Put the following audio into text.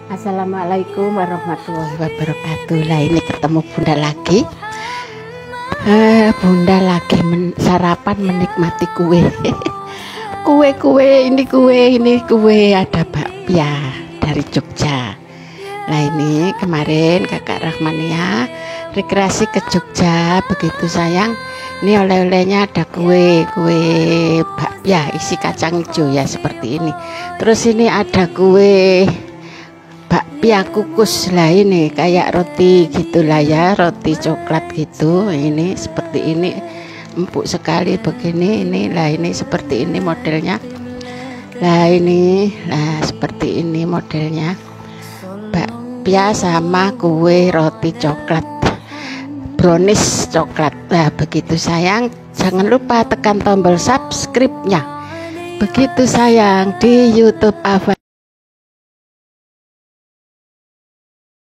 Assalamualaikum warahmatullahi wabarakatuh. Lah ini ketemu Bunda lagi. Bunda lagi sarapan menikmati kue. Kue ini ada bakpia dari Jogja. Nah ini kemarin kakak Rahmania rekreasi ke Jogja, begitu sayang. Ini oleh-olehnya ada kue bakpia isi kacang hijau ya seperti ini. Terus ini ada kue bakpia kukus, lah ini kayak roti gitulah ya, roti coklat gitu. Ini seperti ini, empuk sekali begini. Ini lah, ini seperti ini modelnya. Lah ini, lah seperti ini modelnya. Bakpia sama kue roti coklat, brownies coklat. Nah begitu sayang, jangan lupa tekan tombol subscribe-nya. Begitu sayang di YouTube Ava.